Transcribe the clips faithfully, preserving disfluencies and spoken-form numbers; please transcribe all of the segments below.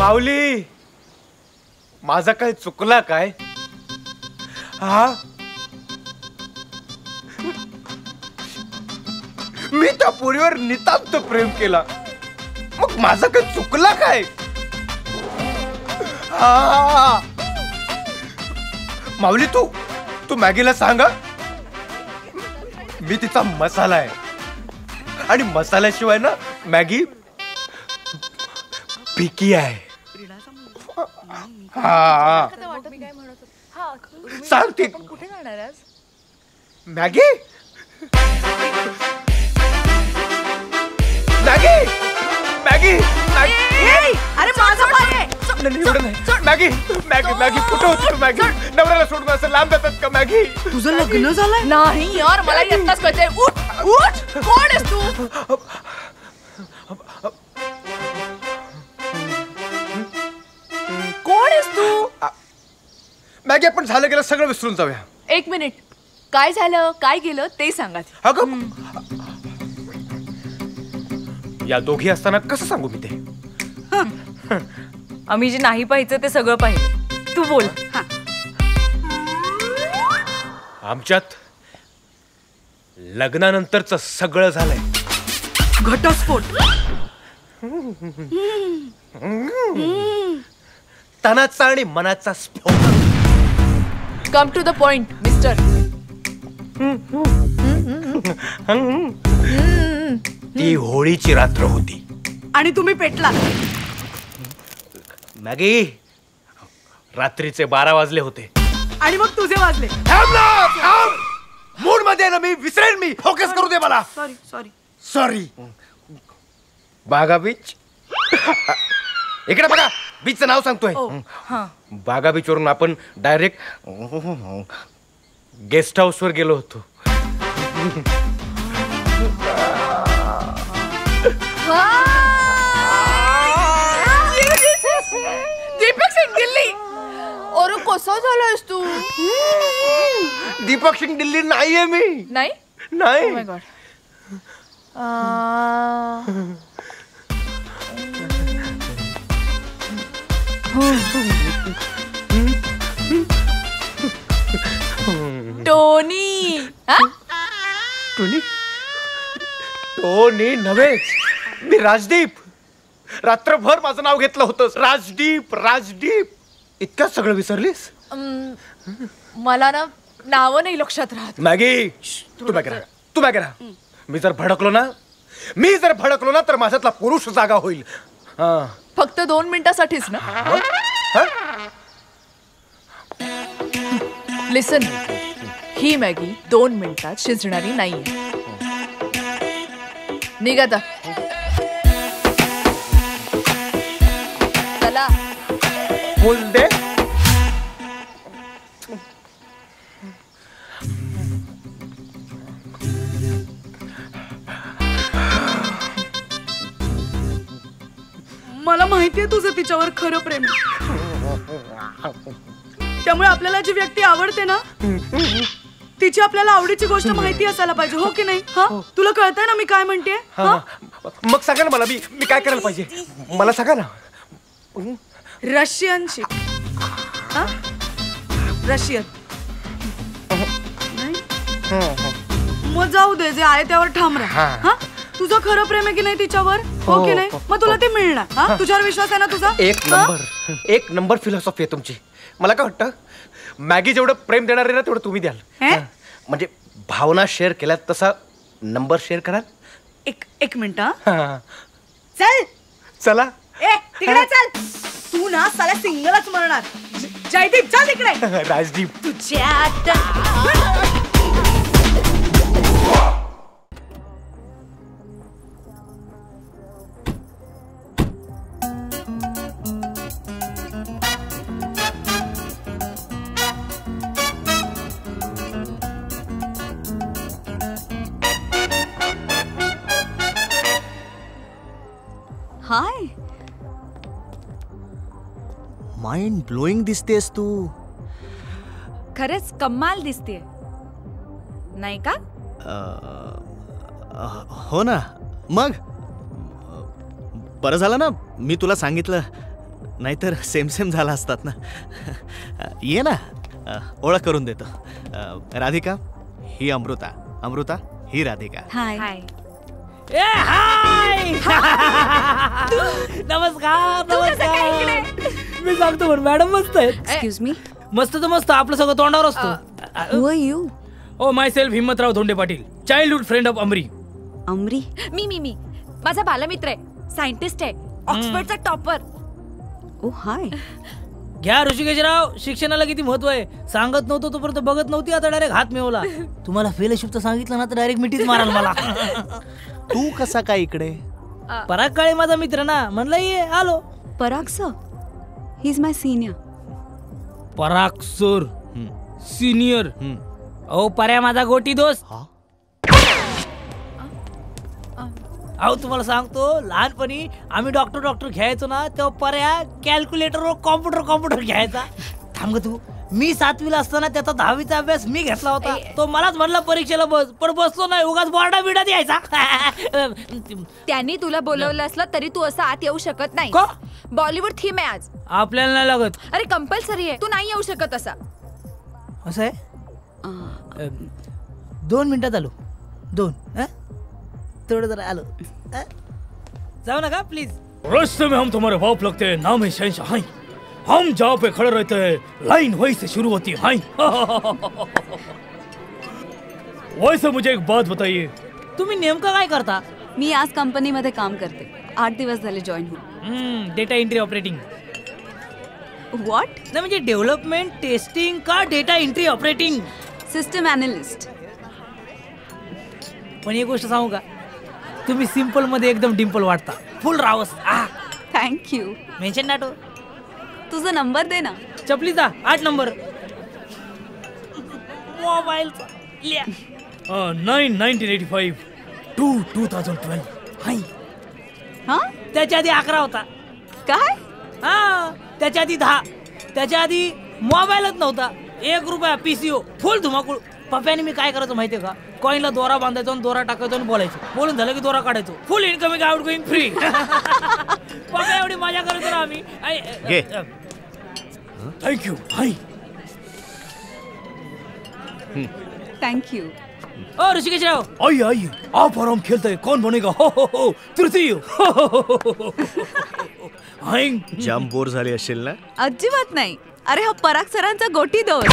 माऊली, माझा काय चुकला काय? हा, मी त्या पोरीवर नितांत प्रेम केला, मग माझा काय चुकला काय? हा, माऊली तू तू मॅगीला सांगा, मी तिचा मसाला आहे आणि मसाल्याशिवाय ना मॅगी फिकी आहे. हा, सांगते कुठे जाणार आज? मॅगी मॅगी मॅगी अरे माझा पाय आहे. एवढं नाही. मॅगी मॅगी मॅगी कुठं होती तू? मॅगी नवऱ्याला सोडून असं लांब जातात का? मॅगी तुझं लग्न झालंय? नाही यार, मला येताच कळतंय. उठ उठ, कोण आहेस तू? कोण आहेस तू? मॅगी आपण झालं गेलं सगळं विसरून जाऊया. एक मिनिट, काय झालं काय गेलं ते सांगा. अगं या दोघी असताना कसं सांगू मी ते? आम्ही जे नाही पाहिजे ते सगळं पाहिजे. तू बोल. आमच्यात लग्नानंतरच सगळं झालंय. घटस्फोट. तनाचा आणि मनाचा स्फोट. Come to the point mister. ती होळीची रात्र होती आणि तुम्ही पेटला. मॅगी रात्रीचे बारा वाजले होते आणि मग तुझे वाजले. मूड मध्ये ना मी, विसरेन मी. फोकस करू दे मला. Sorry sorry sorry. Baga beach. इकडे बघा, बीचचं नाव सांगतोय. बागा बीच वरून आपण डायरेक्ट गेस्ट हाऊस वर गेलो होतो. दीपक सिंग दिल्ली. अरे कसा झालायस तू? दीपक सिंग दिल्ली नाहीये मी. नाही नाही. Oh my God. Tony. Tony Tony नव्हे, मी राजदीप. रात्रभर माझं नाव घेतलं होतं. राजदीप राजदीप. इतकं सगळं विसरलीस? मला ना नाव नाही लक्षात राहत. मॅगी तू मॅगी राहा, तू मॅगी राहा. मी जर भडकलो ना मी जर भडकलो ना तर माझ्यातला पुरुष जागा होईल. फक्त दोन मिनिटासाठीच ना? लिसन, ही मॅगी दोन मिनिटात शिजणारी नाहीये. निघ आता. चला. फुल दे. मला माहितीये तुझं तिच्यावर खरं प्रेम आहे. त्यामुळे आपल्याला जी व्यक्ती आवडते ना तिची आपल्याला आवडीची गोष्ट माहिती असायला पाहिजे. हो की नाही? हा, तुला कळतंय ना मी काय म्हणते? मग सांगा ना मला, मी मी काय करायला पाहिजे मला सांगा ना. रशियन शिक. रशियन मग जाऊ दे, जे आहे त्यावर ठाम राहा. हा, तुझं खरं प्रेम आहे की नाही तिच्यावर? हो की नाही? मग तुला ते मिळणार. तुझ्यावर विश्वास आहे ना तुझा? एक नंबर एक नंबर फिलॉसॉफी आहे तुमची. मला काय वाटतं, मॅगी जेवढं प्रेम देणार आहे ना तेवढं तुम्ही द्याल. म्हणजे भावना शेअर केल्यात तसा नंबर शेअर कराल. एक एक मिनिट. चल चला. ए तिकडे चल. तू ना साला सिंगलच मरणार. जयदीप चल तिकडे. राजदीप तुझ्या हाय. माइंड ब्लोइंग दिसतेस तू. खरंच कमाल दिसतेय नाही का? हो ना. मग बरं झालं ना मी तुला सांगितलं. नाहीतर सेम सेम झाला असतात ना. ये ना, अ, ओळख करून देतो. अ, राधिका, ही अमृता. अमृता, ही राधिका. हाय हाय. ए हाय नमस्कार नमस्कार. मी सांगतो पण मॅडम मस्त आहेत. Excuse me. मस्त तर मस्त, आपलं सगळं तोंडावर असतो. Who are you? Oh myself Himmatrao Dhonde Patil, childhood friend of Amri. Amri? मी मी मी माझा बालमित्र आहे, सायंटिस्ट आहे, ऑक्सफर्डचा टॉपर. ओ हाय. घ्या ऋषिकेशराव, शिक्षणाला किती महत्व आहे. सांगत नव्हतो तोपर्यंत बघत नव्हती, आता डायरेक्ट हात मिळवला. तुम्हाला फेलोशिपचं सांगितलं ना तर डायरेक्ट मिठीच माराल मला. तू कसा काय इकडे? पराग काळे माझा मित्र ना, म्हणलं ये आलो. Parag sir, he is my senior. Parag sir senior? अहो पर्या माझा गोटी दोस्त. अहो तुम्हाला सांगतो, लहानपणी आम्ही डॉक्टर डॉक्टर घ्यायचो ना, तेव्हा पर्या कॅल्क्युलेटर व कॉम्प्युटर कॉम्प्युटर घ्यायचा. थांब तू, मी सातवीला असताना त्याचा दहावीचा अभ्यास मी घेतला होता. तो मलाच म्हणला परीक्षेला बस, पण बसलो नाही, उगाच बोर्डा बिडा द्यायचा. त्यांनी तुला बोलवलं असलं तरी तू असं आत येऊ शकत नाही. का? बॉलिवूड थीम आहे आज. आपल्याला नाही लागत. अरे कंपल्सरी आहे, तू नाही येऊ शकत असा. असं आहे. अ, दोन मिनिटात आलो. दोन हं? थोडं जरा आलो. हं? जाऊ नका प्लीज. रास्ते में हम तुम्हारे बाप लगते हैं, नाम है शहंशाह. हम जहाँ पे खड़े रहते हैं लाइन वहीं से शुरू होती है. वैसे मुझे एक बात बताइए, तुम्ही नेमका काय करता? मी आज कंपनीमध्ये काम करते. आठ दिवस झाले जॉईन होऊन. Data entry operating. व्हॉट? नाही म्हणजे डेव्हलपमेंट टेस्टिंग का data entry operating? System analyst. पण एक गोष्ट सांगू का, तुम्ही सिंपल मध्ये एकदम डिम्पल वाटता. फुल रावस. थँक्यू. Mention not. तुझा नंबर दे ना. चपलीचा आठ नंबर. मोबाईलचा लिया. Nine nineteen eighty five two two thousand twelve. Hi. हा? त्याच्या आधी अकरा होता. काय? हा, त्याच्या आधी दहा. त्याच्या आधी मोबाईलच नव्हता. एक रुपया पीसीओ फुल धुमाकूळ. पप्प्याने मी काय करायचं माहितीये का, कॉईनला दोरा बांधायचो आणि दोरा टाकायचो आणि बोलायचो. बोलून झालं की दोरा काढायचो. Full incoming outgoing free. पप्पा एवढी मजा करायचो ना आम्ही. थँक्यू. हाय. थँक्यू. ओ ऋषिकेशराव, आइए आइए, आप आराम खेलते हैं, कौन बनेगा हो हो हो तृतीय. हो हो हो हो. हाय. जाम बोर झाली असेल ना? अजिबात नाही. अरे हा पराग सरांचा गोटी दोर.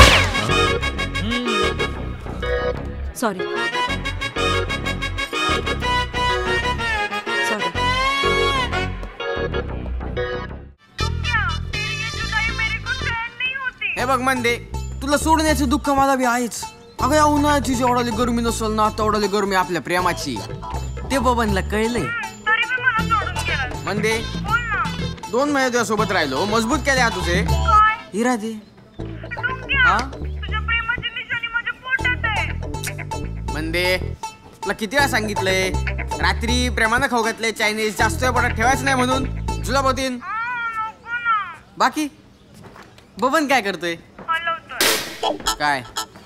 Sorry sorry. हे बघ मंदे, तुला सोडण्याचं दुःख मला बी आहेच. अगं या उन्हाळ्याची जेवढाली गरमी नसेल ना, तेवढाली गरमी आपल्या प्रेमाची. ते बबनला कळलंय. मंदे, दोन महिने तुझ्या सोबत राहिलो, मजबूत केले तुझे. हिरा दे. हा मंदे, तुला किती वेळा सांगितलंय, रात्री प्रेमानं खाऊ घातले चायनीज, जास्त वेळ पोटात ठेवायचं नाही म्हणून. जुलाब होतीन. बाकी बबन काय करतोय? काय?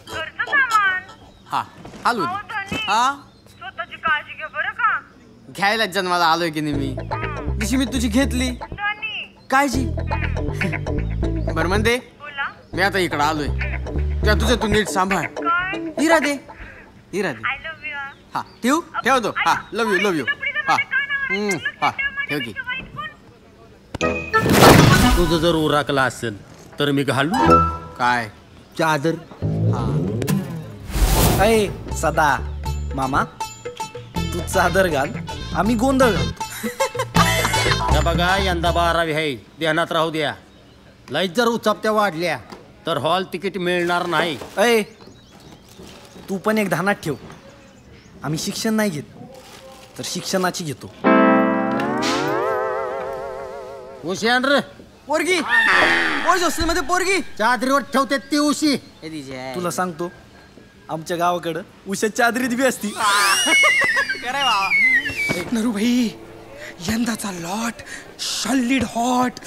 हा हलू दे. हा स्वतःची काळजी घे बरं का. घ्यायला जन्माला आलोय की नाही मी. दिशी मी तुझी घेतली काळजी. बरं म्हणते, मी आता इकडं आलोय. त्या तुझं तू नीट सांभाळ. हिरा दे. हिरा दे. हा ठेवू ठेवतो. हा लव यू लव यू. हा हा ठेव की. तुझं जर उराकला असेल तर मी घालू काय चादर. अय सदा मामा, तू चादर घाल, आम्ही गोंधळ घालतो. त्या बघा यंदा बारावी आहे, ध्यानात राहू द्या. लईच जर उचापत्या वाढल्या तर हॉल तिकीट मिळणार नाही. अय तू पण एक ध्यानात ठेव, आम्ही शिक्षण नाही घेत तर शिक्षणाची घेतो. हुशार रे. पोरगी बॉयज हॉस्टेलमध्ये पोरगी चादरीवर ठेवते ती उशी. तुला सांगतो, आमच्या गावाकडं उशा चादरीत बी असती. नरू भाई, यंदाचा लॉट सॉलिड हॉट.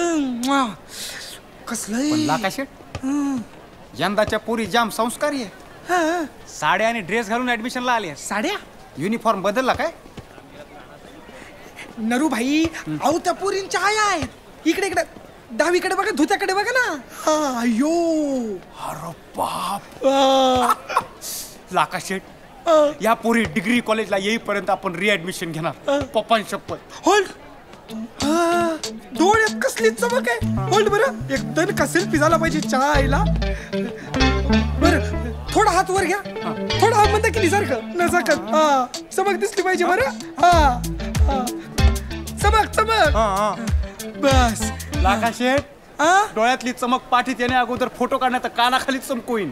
कसलं यंदाच्या पोरी जाम संस्कारी आहे. साड्या आणि ड्रेस घालून ऍडमिशनला आले. साड्या युनिफॉर्म बदलला काय? नरू भाई, अहो त्या पोरींच्या आया आहेत. इकडे इकडे डावीकडे बघा धुत्याकडे बघा ना. हा, अयो अरे बाप लाका शेट या पोरी डिग्री कॉलेजला येईपर्यंत आपण रिऍडमिशन घेणार पप्पां शपथ. होल्ड. डोळ्यात कसली चमक आहे. होल्ड बरं एकदम का सेल्फी झाला पाहिजे चहा आईला. बरं थोडा हात वर घ्या. थोडा हात म्हणता केली सारखं नजकत. हा चमक दिसली पाहिजे बरं. हा चमक चमक बस. लाका शेट डोळ्यातली चमक पाठीत येण्या अगोदर फोटो काढण्यात कानाखाली चमकोईन.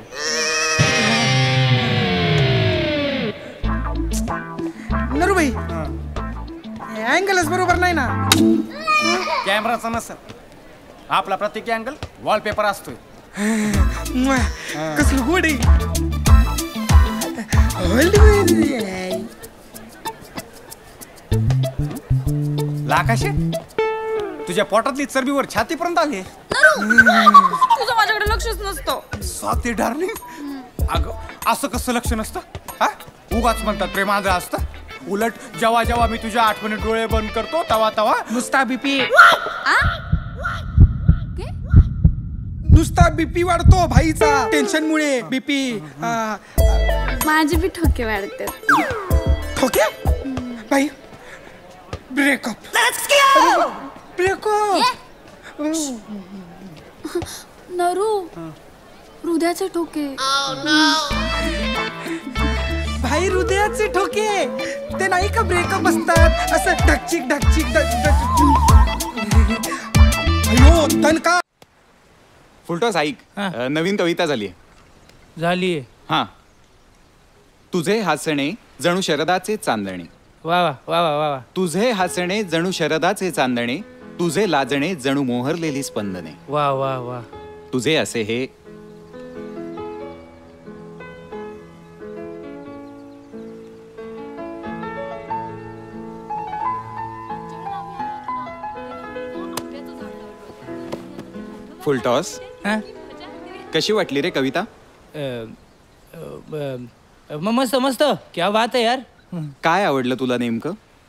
नरूबाई अँगलच बरोबर नाही ना. कॅमेराचा नसत आपला प्रत्येक अँगल वॉलपेपर असतोय. कसलं गोड आहे. लाका शेट तुझ्या पोटातली चरबीवर छातीपर्यंत आली. तुझं माझ्याकडे लक्षच नसतं. स्वाती डार्लिंग अगं असं कसं लक्ष नसतं. हा उगाच म्हणतात प्रेम आंधळा असतं. उलट जेव्हा जेव्हा मी तुझ्या आठवणी डोळे बंद करतो तवा तवा नुसता बीपी नुसता बीपी वाढतो भाईचा टेन्शन मुळे. बीपी माझे बी ठोके वाढते. ठोके भाई ब्रेकअप ब्रेकअप. नरू हृदयाचे ठोके. भाई हृदयाचे ठोके ते नाही का ब्रेकअप असतात असं ढकचिक ढकचिक अयो तन का. फुलटॉस ऐक नवीन कविता झाली झालीये. हा तुझे हसणे जणू शरदाचे चांदणे. वा वा वा वा वा वा. तुझे हसणे जणू शरदाचे चांदणे. तुझे लाजणे जणू मोहरलेली स्पंदने. वा वा वा. तुझे असे हे फुलटॉस कशी वाटली रे कविता. मस्त मस्त क्या बात आहे यार. काय आवडलं तुला नेमकं.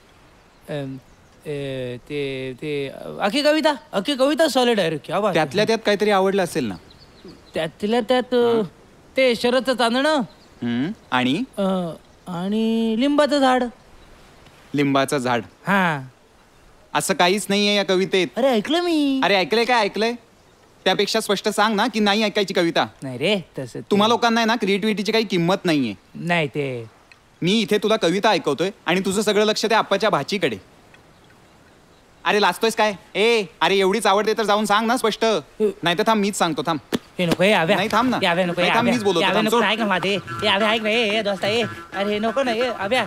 ते ते अख्खी कविता अख्खी कविता सॉलिड आहे रे. क्या बात. त्यातल्या त्यात काहीतरी आवडलं असेल ना. त्यातल्या त्यात ते शरदचं चांदणं आणि आणि लिंबाचं झाड. लिंबाचं झाड. हा असं काहीच नाहीये या कवितेत. अरे ऐकलं मी. अरे ऐकलंय काय ऐकलंय. त्यापेक्षा स्पष्ट सांग ना की नाही ऐकायची कविता. नाही रे तसं तुम्हा लोकांना आहे ना क्रिएटिव्हिटीची काही किंमत नाहीये. नाही ते मी इथे तुला कविता ऐकवतोय आणि तुझं सगळं लक्ष त्या आप्पाच्या भाचीकडे. अरे लाजतोयस काय. ए अरे एवढीच आवडते तर जाऊन सांग ना स्पष्ट. नाही तर थांब मीच सांगतो थांब. हे नको आव्या. नाही थांब ना. आव्या नको नाही, थांब मीच बोलतो. ऐक ना माझे आव्या ऐक रे दोस्त ये. अरे हे नको ना ये आव्या.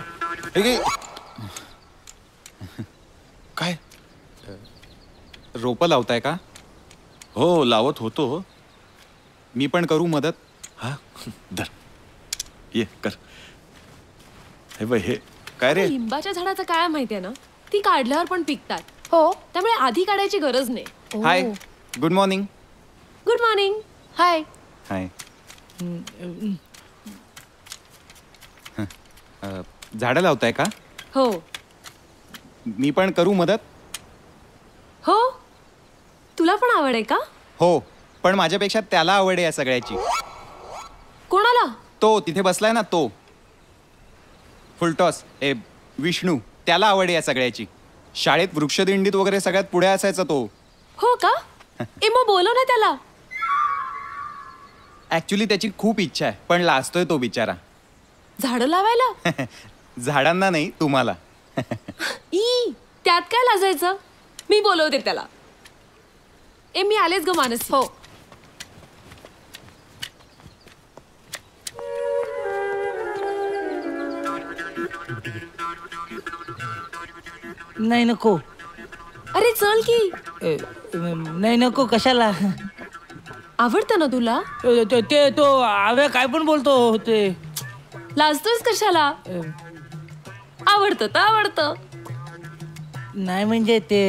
काय रोपं लावताय का. हो लावत होतो. मी पण करू मदत. हा धर ये कर. हे बघ हे काय रे. लिंबाच्या झाडाचं काय माहितीये ना ती काढल्यावर पण पिकतात. हो त्यामुळे आधी काढायची गरज नाही. Hi good morning. Good morning. Hi hi. झाडं लावताय का. हो मी पण करू मदत. हो तुला पण आवड आहे का. हो पण माझ्यापेक्षा त्याला आवड आहे या सगळ्याची. कोणाला. तो तिथे बसलाय ना तो फुलटॉस ए विष्णू. त्याला आवड आहे या सगळ्याची. शाळेत वृक्षदिंडीत वगैरे सगळ्यात पुढे असायचा तो. हो का. ए मग बोलव ना त्याला. ऍक्च्युली त्याची खूप इच्छा आहे पण लाजतोय तो बिचारा. झाडं लावायला. झाडांना नाही तुम्हाला. ई त्यात काय लाजायचं. मी बोलवते त्याला. ए मी आलेच ग मानस. हो नाही नको. अरे चल की. नाही नको कशाला. आवडतं ना तुला. ते तो आव्या काय पण बोलतो ते. लाजतोयस कशाला. आवडतं तर आवडतं. नाही म्हणजे ते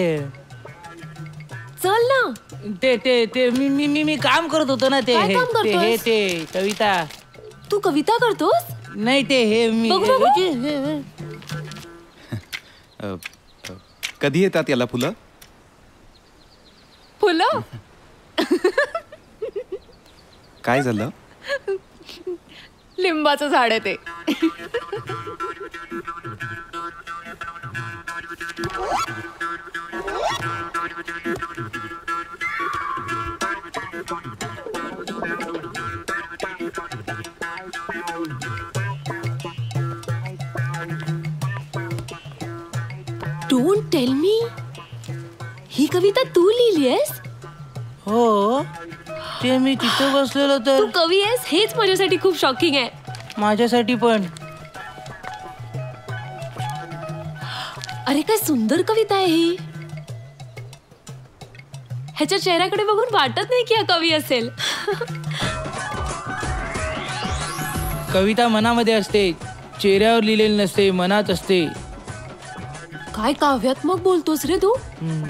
चल ना. ते ते ते मी मी मी मी काम करत होतो ना ते काय काम हे ते हे करतोयस? ते कविता. तू कविता करतोस. नाही ते हे मी बघू, बघू. कधी येतात याला फुलं. फुलं काय झालं? लिंबाचं झाड आहे ते. डोंट टेल मी, ही कविता तू लिहिली आहेस? हो, ते मी तिथं बसलेलो तर. तू कवी आहेस हेच माझ्यासाठी खूप शॉकिंग आहे. माझ्यासाठी पण. अरे काय सुंदर कविता आहे ही. ह्याच्या चेहऱ्याकडे बघून वाटत नाही की हा कवी असेल. कविता मनामध्ये असते, चेहऱ्यावर लिहिलेली नसते, मनात असते. काय काव्यात्मक बोलतोस रे तू.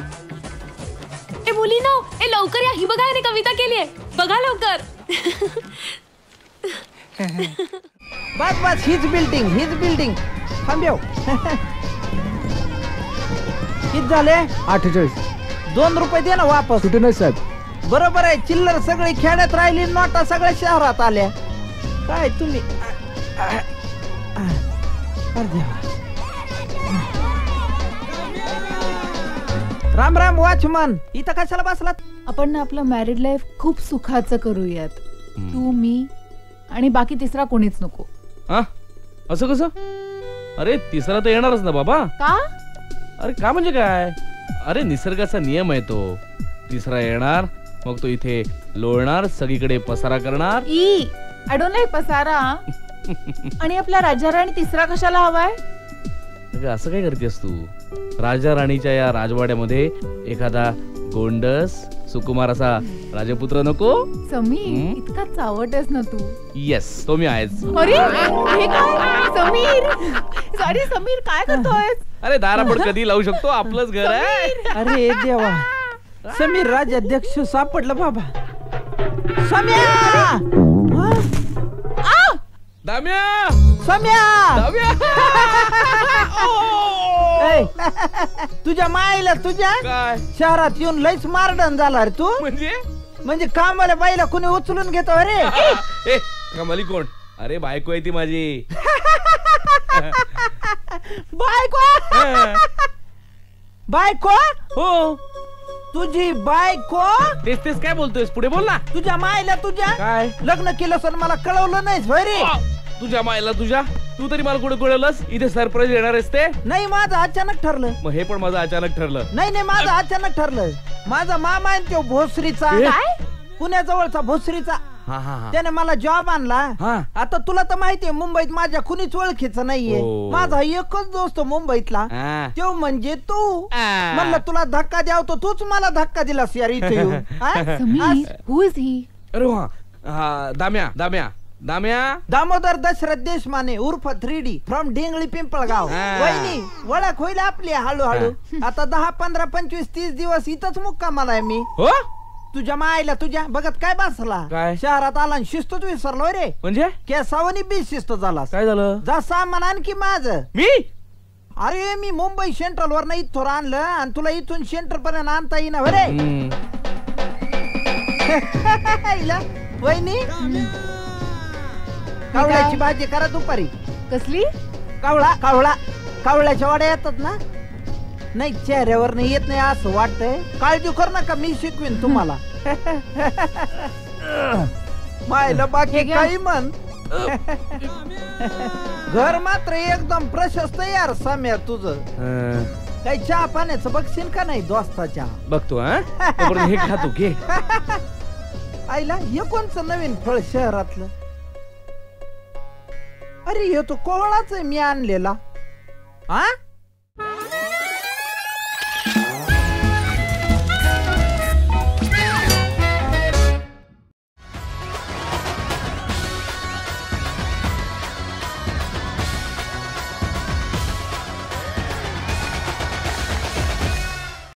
ए मुली ना, ए लवकर या, ही बघा याने कविता केली आहे, बघा लवकर. बस बस, हीच बिल्डिंग हीच बिल्डिंग. थांबव. किती झाले? अठ्ठेचाळीस. दोन रुपये दे ना वापस. कुठे नाही साहेब. बरोबर आहे, चिल्लर सगळी खेड्यात राहिली, नोटा सगळ्या शहरात आल्या. काय तुम्ही राम राम वॉचमन, इथं कशाला बसलात? आपण ना आपलं मॅरिड लाईफ खूप सुखाचं करूयात. तू, मी आणि बाकी तिसरा कोणीच नको. हा, असं कसं? अरे तिसरा तर येणारच ना बाबा. का? अरे का म्हणजे काय? अरे निसर्गाचा नियम आहे तो. तिसरा येणार, मग तो इथे लोळणार, सगळीकडे पसारा करणार. ई आय डोंट लाईक पसारा. आणि आपल्या राजा राणी तिसरा कशाला हवाय? असं काय करतेस तू? राजा राणीच्या या राजवाड्यामध्ये एखादा गोंडस सुकुमार असा राजपुत्र नको? समीर, इतका चावटस ना तू. येस, तो मी आहेच. अरे हे काय समीर? सॉरी समीर, काय करतोय? अरे दारापड कधी लावू शकतो, आपलंच घर आहे. अरे देवा, समीर राज्याध्यक्ष सापडलं बाबा. सम्या, दाम्या, सम्या, दाम्या. तुझ्या माईला तुझ्या काय शहरात येऊन लईच मारडण झाला रे तू. म्हणजे म्हणजे कामाला बाईला कोणी उचलून घेतो रे. ए कमाली कोण? अरे बायको आहे ती माझी. बायको? बायको? हो, तुझी बायको? तेच तेच काय बोलतोयस, पुढे बोल ना. तुझ्या मायला तुझ्या काय लग्न केलं सर मला कळवलं नाहीस रे. तुझ्या मायला तुझ्या, तू तरी मला कुठे कळवलंस? इथे सरप्राईज येणार आहेस ते? नाही, माझं अचानक ठरलं. मग हे पण माझं अचानक ठरलं. नाही नाही, माझं अचानक ठरलं. माझा मामा आहे तो भोसरीचा, काय पुण्याजवळचा भोसरीचा. हा हा हा. त्याने मला जॉब आणला. हा. आता तुला तर माहितीये मुंबईत माझ्या कुणीच ओळखीचं नाहीये. हो. माझा एकच दोस्त मुंबईतला, हा. तो म्हणजे तू. आ. म्हणलं तुला धक्का द्याव, तो तूच मला धक्का दिलास यार इथे येऊन. हा? Sameer, who is he? अरे वा, हा, दाम्या दाम्या दाम्या दामोदर दशरथ देशमाने उर्फ three D from Dhengli Pimpalgaon. हा. वहिनी, ओळख होईल आपली हळूहळू. आता दहा पंधरा पंचवीस तीस दिवस इथंच मुक्कामाला आहे मी. हो, तुझ्या मायला तुझ्या बघत काय बसला. काय? शहरात आला आणि शिस्तच विसरलो रे. म्हणजे केसावनी बी शिस्त झाला. काय झालं? जा सामान आणखी माझं. मी? अरे मी मुंबई सेंट्रल वर नाही इथं आणलं आणि तुला इथून सेंटर पर्यंत आणता येईना रे. वहिनी, कावळ्याची भाजी करा दुपारी. कसली? कावळा कावळा कावळ्याच्या वाड्या येतात ना? नाही, चेहऱ्यावर नाही येत नाही असं वाटतंय. काळजी कर नका, मी शिकवीन तुम्हाला. मायला बाकी काही म्हण. घर मात्र एकदम प्रशस्त यार सम्या तुझं. काही चहा पाण्याचं बघशील का नाही दोस्ताच्या? बघतो. हा, हे खातो घे. आईला हे कोणचं नवीन फळ शहरातलं? अरे हे तो कोवळाच आहे मी आणलेला. हा